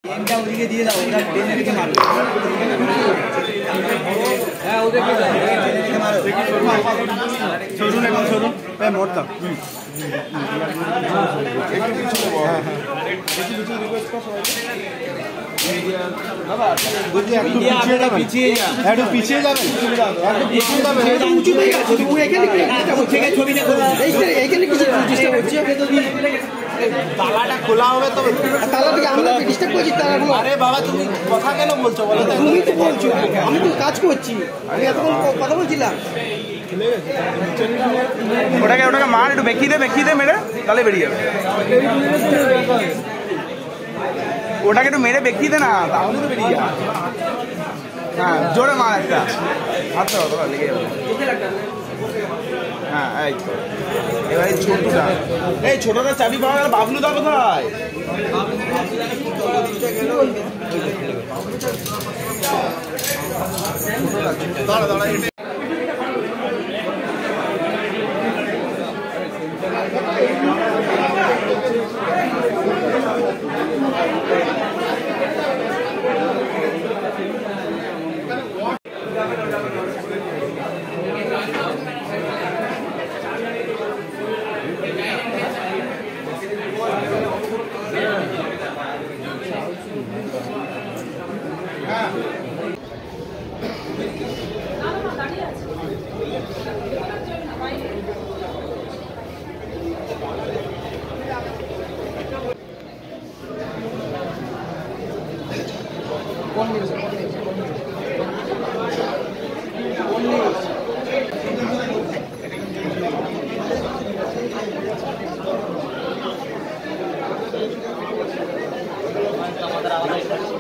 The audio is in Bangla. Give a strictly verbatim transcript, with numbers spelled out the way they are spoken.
পেনটা ওদিকে দিয়ে দাও, ওরা টেনে রেখে মারো। হ্যাঁ ওদেরকে দাও, টেনে রেখে মারো। সরুন এখন সরুন, হ্যাঁ মোড় দাও। একটু পিছনে বল। হ্যাঁ হ্যাঁ একটু পিছনে রিকোয়েস্ট করো বাবা, বুঝলি একটু পিছিয়ে যাবেন, পিছিয়ে যা, একটু পিছিয়ে যাবেন, একটু পিছিয়ে যাবেন, একটু উঁচু হয়ে গেছে। তুমি এখানে কি এটা হচ্ছে, ছবিটা করো এইখানে, এইখানে কিছু চেষ্টা করছি। তালাটা খোলা হবে তো, তালাটাকে আমরা ডিস্টার্ব করছি তালাগুলো। আরে বাবা তুমি কথা কেন বলছো বলো? তুমি তো বলছো, আমি তো কাজ করছি, আমি এতক্ষণ কথা বলছিলাম। ওটাকে ওটাকে মার, একটু বেঁকিয়ে দে, বেঁকিয়ে দে মেরে, তাহলে বেরিয়ে যাবে। ওটাকে একটু মেরে বেঁকিয়ে দে না, তাহলে তো বেরিয়ে যাবে। হ্যাঁ জোরে মার একটা, হাতটা হতো লেগে যাবে। হ্যাঁ এই তো, এবার এই ছোটটা, এই ছোটটা চাবি পাওয়া গেল। বাবলু দা কোথায়? দাঁড়া দাঁড়া আমাদের